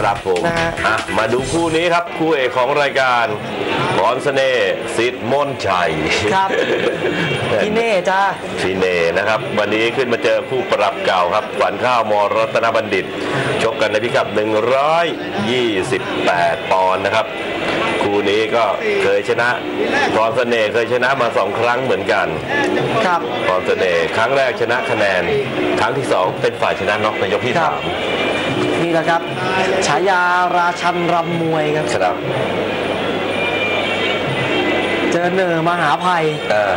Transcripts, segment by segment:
ครับผมมาดูคู่นี้ครับคู่เอกของรายการพรเสน่ห์สิทธิ์มนชัยครับพี่เน่จ้าพี่เน่นะครับวันนี้ขึ้นมาเจอคู่ปรับเก่าครับขวัญข้าวมรัตนบัณฑิตชกกันในพิกัด128ปอนด์นะครับคู่นี้ก็เคยชนะพรเสน่ห์เคยชนะมา2 ครั้งเหมือนกันครับพรเสน่ห์ครั้งแรกชนะคะแนนครั้งที่2เป็นฝ่ายชนะน็อกในยกที่3 นี่แหละครับฉายาราชันรำมวยครับเจอเนอมหาภัย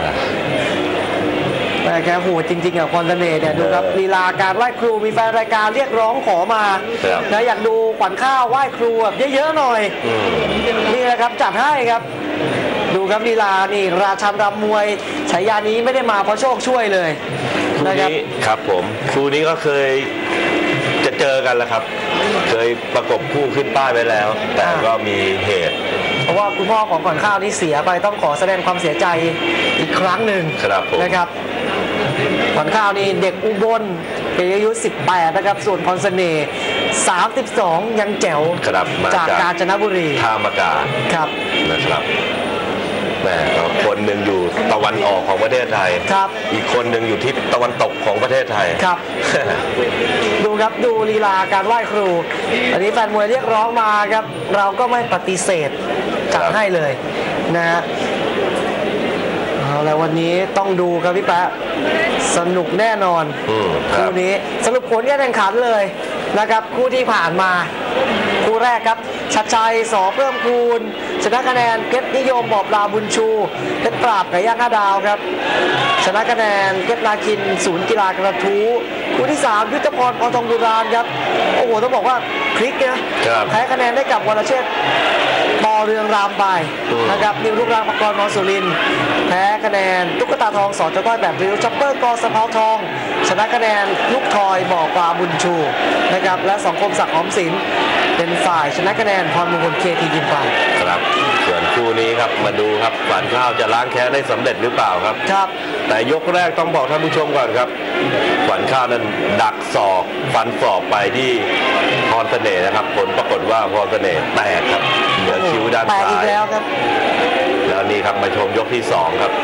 แต่แกโหดจริงๆกับพรเสน่ห์เนี่ยดูครับลีลาการไหว้ครูมีแฟนรายการเรียกร้องขอมานะอยากดูขวัญข้าวไหว้ครูแบบเยอะๆหน่อยนี่แหละครับจัดให้ครับดูครับลีลานี่ราชันรำมวยฉายานี้ไม่ได้มาเพราะโชคช่วยเลยนะครับครับผมคู่นี้ก็เคยจะเจอกันแล้วครับเคยประกบคู่ขึ้นป้ายไว้แล้วแต่ก็มีเหตุเพราะว่าคุณพ่อของขวัญข้าวนี่เสียไปต้องขอแสดงความเสียใจอีกครั้งหนึ่งนะครับขวัญข้าวนี่เด็กอุบลเป็นอายุ18นะครับส่วนพรเสน่ห์32ยังแจ๋วจากกาญจนบุรีท่ามากาครับนะครับแม่คนหนึ่งอยู่ตะวันออกของประเทศไทยอีกคนหนึ่งอยู่ทิศตะวันตกของประเทศไทยครับ ดูครับดูลีลาการไหว้ครูอันนี้แฟนมวยเรียกร้องมาครับเราก็ไม่ปฏิเสธจัดให้เลยนะฮะเอาละวันนี้ต้องดูครับพี่แป๊ะสนุกแน่นอนคู่นี้สรุปผลการแข่งขันเลยนะครับคู่ที่ผ่านมาคู่แรกครับชัดชัยสอเพิ่มพูนชนะคะแนนเพชรนิยมบอบลาบุญชูเพชรปราบไก่ย่าง5 ดาวครับชนะคะแนนเพชรนาคินศูนย์กีฬากระทู้คู่ที่3ยุทธพรพรทองบุราณครับโอ้โหต้องบอกว่าพลิกนะแพ้คะแนนได้กับวรเชษฐ์ปอเรืองรามไปนะครับนิวลูกรางปกรณ์มอสุรินแพ้คะแนนตุ๊กตาทองสอจก้อยแบบริ้วช็อปเปอร์กอสะเพาทองชนะคะแนนลูกทอยบ่อปลาบุญชูนะครับและสองคมศักดิ์หอมศิลป์เป็นฝ่ายชนะคะแนนพรมงคลเคทียิมไปครับส่วนคู่นี้ครับมาดูครับขวัญข้าวจะล้างแค้นได้สำเร็จหรือเปล่าครับครับแต่ยกแรกต้องบอกท่านผู้ชมก่อนครับขวัญข้าวนั้นดักศอกฟันศอกไปที่พรเสน่ห์นะครับผลปรากฏว่าพรเสน่ห์แตกครับเหนือคิ้วด้านซ้ายอีกแล้วครับแล้วนี่ครับมาชมยกที่2ครับ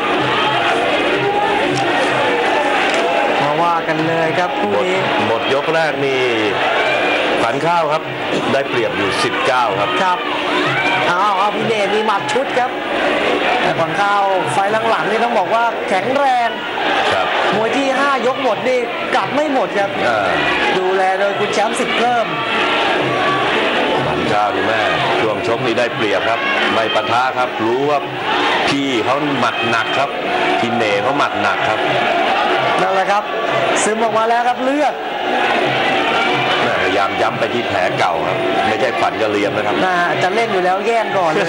มาว่ากันเลยครับคู่นี้หมดยกแรกนี่ขวัญข้าวครับได้เปรียบอยู่19ครับครับเอาพี่เดชมีหมัดชุดครับแต่ขวัญข้าวไฟหลังๆนี่ต้องบอกว่าแข็งแรงครับมวยที่5ยกหมดนี่กลับไม่หมดครับดูแลโดยคุณแชมป์สิทธิ์เพิ่มขวัญข้าวนี่แม่ช่วงชกนี่ได้เปรียบครับไม่ปะทะครับรู้ว่าพี่เขาหมัดหนักครับพี่เน่เขาหมัดหนักครับนั่นแหละครับซึมออกมาแล้วครับเลือดพยายามย้ำไปที่แผลเก่าครับไม่ใช่ฝันกระเลียมนะครับจะเล่นอยู่แล้วแย่งก่อนเลย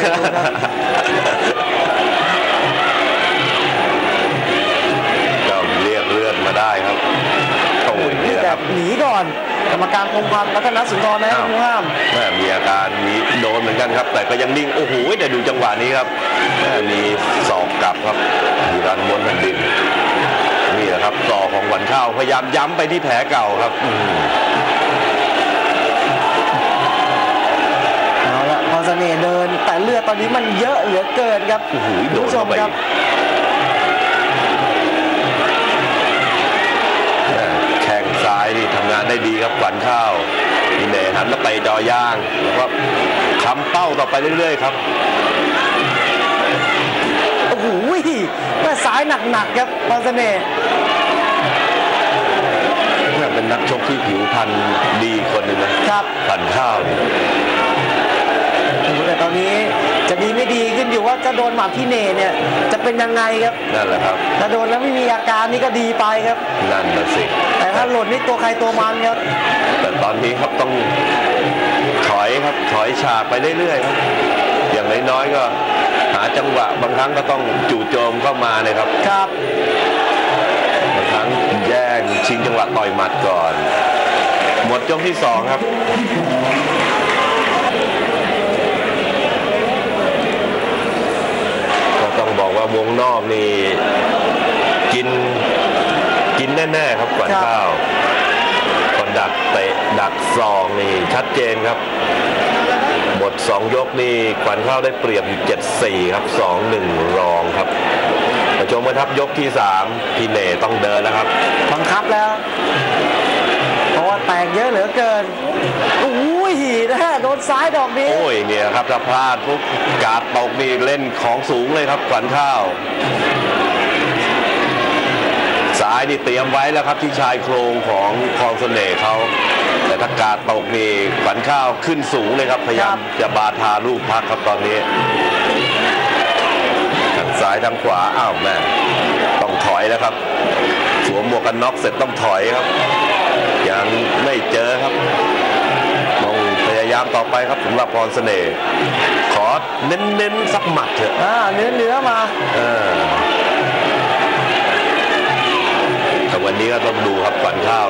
ก็เรียกเลือดมาได้ครับโอ้ยนี่ครับหนีก่อนกรรมการพงษ์พันธ์รัตนสุนทรนะผู้ห้ามมีอาการมีโดนเหมือนกันครับแต่ก็ยังนิ่งโอ้โหแต่ดูจังหวะนี้ครับมีศอกกลับครับอยู่ด้านบนแผ่นดินนี่แหละครับศอกของขวัญข้าวพยายามย้ำไปที่แผลเก่าครับเอาละพอเสน่ห์เดินแต่เลือดตอนนี้มันเยอะเหลือเกินครับคุณผู้ชมครับแข้งซ้ายนี่ทำงานได้ดีครับขวัญข้าวพี่เน่หันมาเตะจอย่างแล้วก็คำเป้าต่อไปเรื่อยๆครับโอ้โหแม่ซ้ายหนักๆครับพอเสน่ห์เป็นนักชกที่ผิวพรรณดีคนหนึ่งนะครับขวัญข้าวแต่ตอนนี้จะดีไม่ดีขึ้นอยู่ว่าจะโดนหมัดที่เน่เนี่ยจะเป็นยังไงครับนั่นแหละครับถ้าโดนแล้วไม่มีอาการนี่ก็ดีไปครับนั่นแหละสิแต่ถ้าหล่นนี่ตัวใครตัวมันครับแต่ตอนนี้ครับต้องถอยครับถอยฉากไปเรื่อยๆครับอย่างน้อยๆก็หาจังหวะบางครั้งก็ต้องจู่โจมเข้ามาเลยครับครับบางครั้งแย่งชิงจังหวะต่อยหมัดก่อนหมดยกที่2ครับก็ต้องบอกว่าวงนอกนี่กินแน่ๆครับขวัญข้าวคนดักเตะดักศอกนี่ชัดเจนครับหมด2 ยกนี่ขวัญข้าวได้เปรียบอยู่ 7-4 ครับ 2-1 รองครับมาชมกันครับยกที่3พี่เน่ต้องเดินแล้วครับบังคับแล้วเพราะว่าแตกเยอะเหลือเกินอุ้ยนะฮะโดนซ้ายดอกนี้โอ้ยเนี่ยครับถ้าพลาดปุ๊บกาดตกนี่เล่นของสูงเลยครับขวัญข้าวซ้ายนี่เตรียมไว้แล้วครับที่ชายโครงของคลองเสน่ห์เขาแต่ถ้ากาดตกนี่ขวัญข้าวขึ้นสูงเลยครับพยายามจะบาทาลูกพักครับตอนนี้ทั้งซ้ายทั้งขวาอ้าวแม่ต้องถอยแล้วครับสวมหมวกกันน็อกเสร็จต้องถอยครับยังไม่เจอครับต้องพยายามต่อไปครับสำหรับพรเสน่ห์ขอเน้นๆสักหมัดเถอะเนื้อมาแต่วันนี้ก็ต้องดูครับขวัญข้าว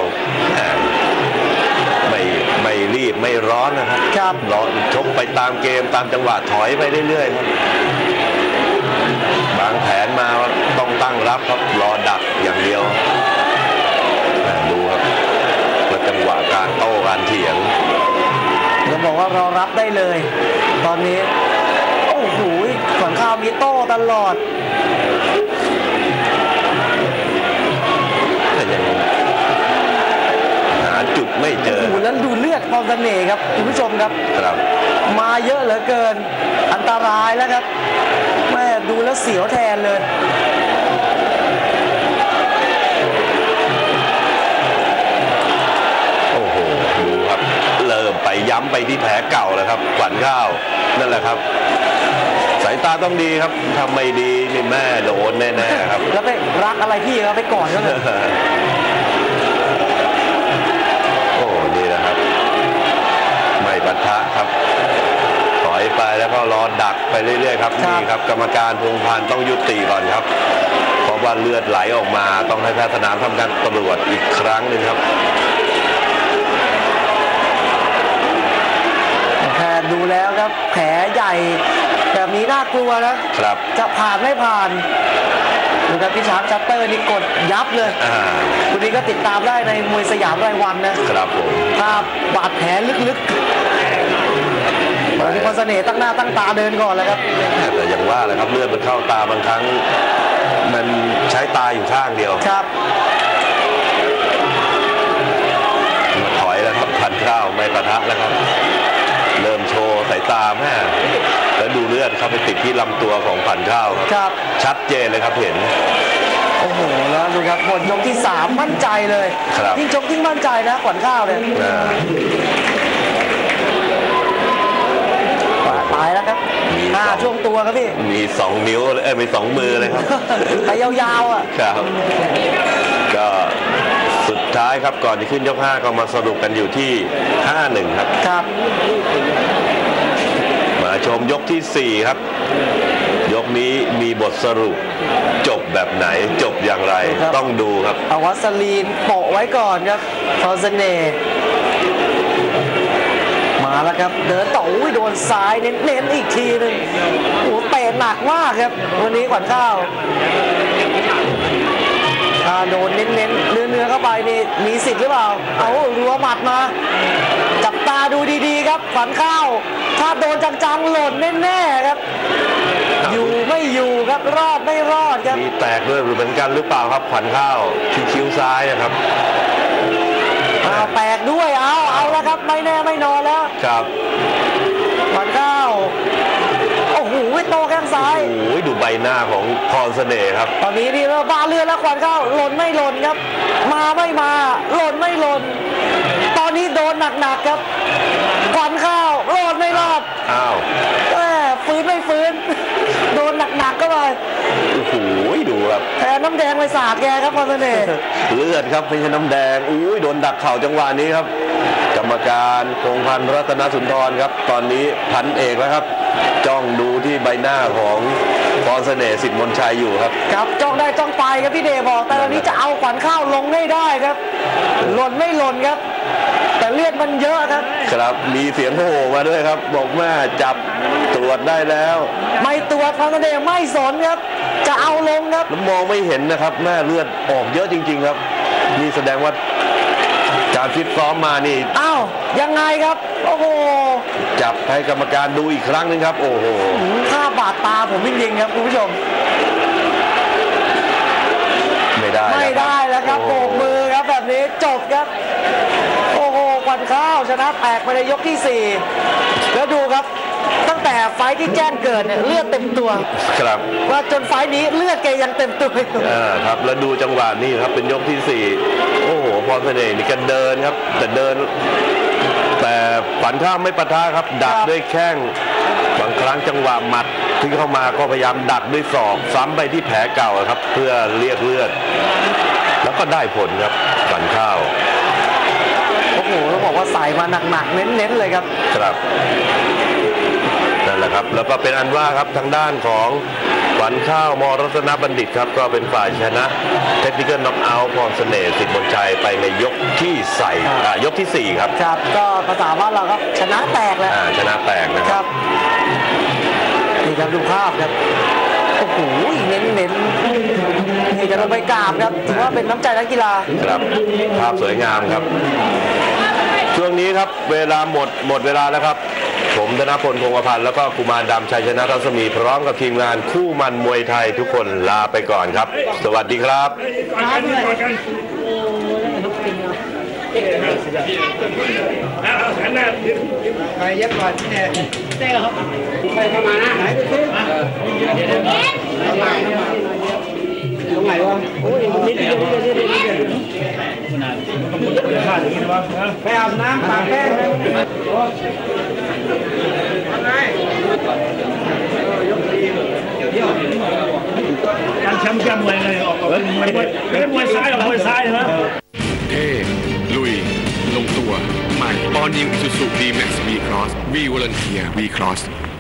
ไม่รีบไม่ร้อนนะครับรอชกไปตามเกมตามจังหวะถอยไปเรื่อยๆครับบางแผนมาต้องตั้งรับครับรอดักอย่างเดียวดูครับแล้วจังหวะการโต้การเถียงจะบอกว่ารอรับได้เลยตอนนี้โอ้โหขวัญข้าวมีโต้ตลอดแต่ยังหาจุดไม่เจอแล้วดูเลือดพรเสน่ห์ครับคุณผู้ชมครับมาเยอะเหลือเกินอันตรายแล้วครับแม่ดูแล้วเสียวแทนเลยโอ้โหดูครับเริ่มไปย้ำไปที่แผลเก่าแล้วครับขวัญข้าวนั่นแหละครับสายตาต้องดีครับทำไม่ดีนี่แม่โดนแน่ๆครับแล้วไปรักอะไรพี่ครับไปก่อนก็เลยโอ้นี่นะครับไม่ปะทะครับถอยไปแล้วก็รอดักไปเรื่อยๆครับนี่ครับกรรมการพงพันธ์ต้องยุติก่อนครับเพราะว่าเลือดไหลออกมาต้องให้แพทย์สนามทำการตรวจอีกครั้งหนึ่งครับแพทย์ดูแล้วครับแผลใหญ่แบบนี้น่ากลัวนะครับจะผ่านไม่ผ่านดูครับพี่ช้างชัตเตอร์นี่กดยับเลยวันนี้ก็ติดตามได้ในมวยสยามรายวันนะครับผมภาพบาดแผลลึกๆวันนี้พรเสน่ห์ตั้งหน้าตั้งตาเดินก่อนเลยครับแต่อย่างว่าเลยครับเลือดมันเข้าตาบางครั้งมันใช้ตาอยู่ข้างเดียวครับถอยแล้วครับพันข้าวไม่ปะทะแล้วครับเริ่มโชว์สายตาแม่แล้วดูเลือดเข้าไปติดที่ลำตัวของพันข้าวครับชัดเจนเลยครับเห็นโอ้โหแล้วดูครับหมดยกที่3มั่นใจเลยยิ่งชกยิ่งมั่นใจนะขวัญข้าวเนี่ยตายแล้วครับมีช่วงตัวครับพี่มี2 นิ้วมี2 มือเลยครับไปยาวๆครับก็สุดท้ายครับก่อนที่ขึ้นยก5ก็มาสรุปกันอยู่ที่ 5-1 ครับครับมาชมยกที่4ครับยกนี้มีบทสรุปจบแบบไหนจบอย่างไรต้องดูครับเอาวัสลีนโปะไว้ก่อนครับพรเสน่ห์มาแล้วครับเดินต่อโดนซ้ายเน้นอีกทีนึงโอ้เตะหนักมากครับวันนี้ขวัญข้าวโดนเน้นเนื้อเข้าไปนี่มีสิทธิ์หรือเปล่าเอารัวหมัดมาจับตาดูดีๆครับขวัญข้าวถ้าโดนจังๆหล่นแน่ๆครับอยู่ไม่อยู่ครับรอดไม่รอดครับมีแตกด้วยเหมือนกันหรือเปล่าครับขวัญข้าวที่คิ้วซ้ายนะครับแตกด้วยเอาแล้วครับไม่แน่ไม่นอนแล้วครับขวัญข้าวโอ้โหโตแข้งซ้ายโอ้โหดูใบหน้าของพรเสน่ห์ครับตอนนี้นี่เราบาเลือดแล้วขวัญข้าวหล่นไม่หล่นครับมาไม่มาหล่นไม่หล่นตอนนี้โดนหนักๆครับขวัญข้าวรอดไม่รอดฟื้นไม่ฟื้นโดนหนักๆก็ไปโอ้โหดูครับแทนน้ำแดงไปสาดแกครับพรเสน่ห์เลือดครับไม่ใช่น้ำแดงโดนดักเข่าจังหวะนี้ครับกรรมการพงพันธ์รัตนสุนทรครับตอนนี้พันเอกแล้วครับจ้องดูที่ใบหน้าของพรเสน่ห์สิทธิ์มนชัยอยู่ครับครับจ้องได้จ้องไปครับพี่เดชบอกแต่ตอนนี้จะเอาขวัญข้าวลงให้ได้ครับหล่นไม่หล่นครับแต่เลือดมันเยอะครับครับมีเสียงโห่มาด้วยครับบอกแม่จับตรวจได้แล้วไม่ตรวจพรเสน่ห์ไม่สนครับจะเอาลงครับแล้วมองไม่เห็นนะครับแม่เลือดออกเยอะจริงๆครับนี่แสดงว่าการฟิตซ้อมมานี่อ้าวยังไงครับโอ้โหจับให้กรรมการดูอีกครั้งหนึงครับโอ้โหค่าบาดตาผมจริงๆครับคุณผู้ชมไม่ได้ไม่ได้แล้วครับโบกมือครับแบบนี้จบครับโอ้โหขวัญข้าวชนะแตกไปในยกที่ 4 แล้วดูครับตั้งแต่ไฟท์ที่แจ้งเกิดเนี่ยเลือดเต็มตัวครับว่าจนไฟท์นี้เลือดแกยังเต็มตัวอยู่ครับแล้วดูจังหวะนี้ครับเป็นยกที่ 4โอ้โหพรเสน่ห์นี่กันเดินครับแต่เดิน แต่ขวัญข้ามไม่ปะทะครับดักด้วยแข้งบางครั้งจังหวะหมัดที่เข้ามาก็พยายามดักด้วยศอกซ้ำไปที่แผลเก่าครับเพื่อเรียกเลือด แล้วก็ได้ผลครับขวัญข้าวโอ้โหต้องบอกว่าใส่มาหนักๆเน้นๆเลยครับครับนั่นแหละครับแล้วก็เป็นอันว่าครับทางด้านของขวัญข้าวมรัตนบัณฑิตครับก็เป็นฝ่ายชนะเทคนิคน็อกเอาท์พรเสน่ห์สิทธิ์มนชัยไปในยกที่ยกที่ 4 ครับครับก็ภาษาบ้านเราครับชนะแตกแล้วชนะแตกนะคครับ รับนี่ครับดูภาพครับโอ้โหเน้นๆนี่จะลงไปกราบครับถือว่าเป็นน้ำใจนักกีฬาครับภาพสวยงามครับ ช่วงนี้ครับเวลาหมดเวลาแล้วครับ ผมธนพล พงษ์พันธ์แล้วก็กุมารดำชัยชนะรัศมีพร้อมกับทีมงานคู่มันมวยไทยทุกคนลาไปก่อนครับ สวัสดีครับใครเย็บก่อนที่เนี่ยเต้ครับใครเข้ามานะไหนดูสิตรงไหนวะโอ้ยนิดเดียวไปอาบน้ำปากแห้งการแชมป์แก้มมวยเลยออกไม่ได้มวยซ้ายหรอกมวยซ้ายใช่ไหมเท่ลุย ลงตัว ใหม่ All New Isuzu D-Max V-Cross V Volunteer V-Cross